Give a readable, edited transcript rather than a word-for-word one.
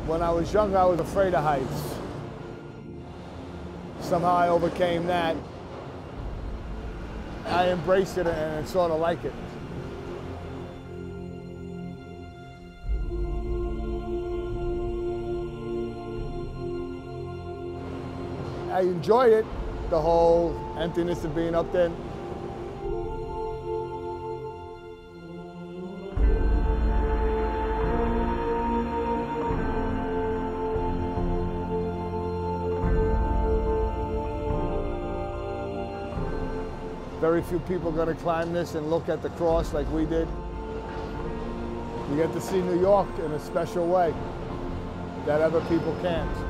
When I was younger, I was afraid of heights. Somehow I overcame that. I embraced it and sort of like it. I enjoyed it, the whole emptiness of being up there. Very few people are going to climb this and look at the cross like we did. You get to see New York in a special way that other people can't.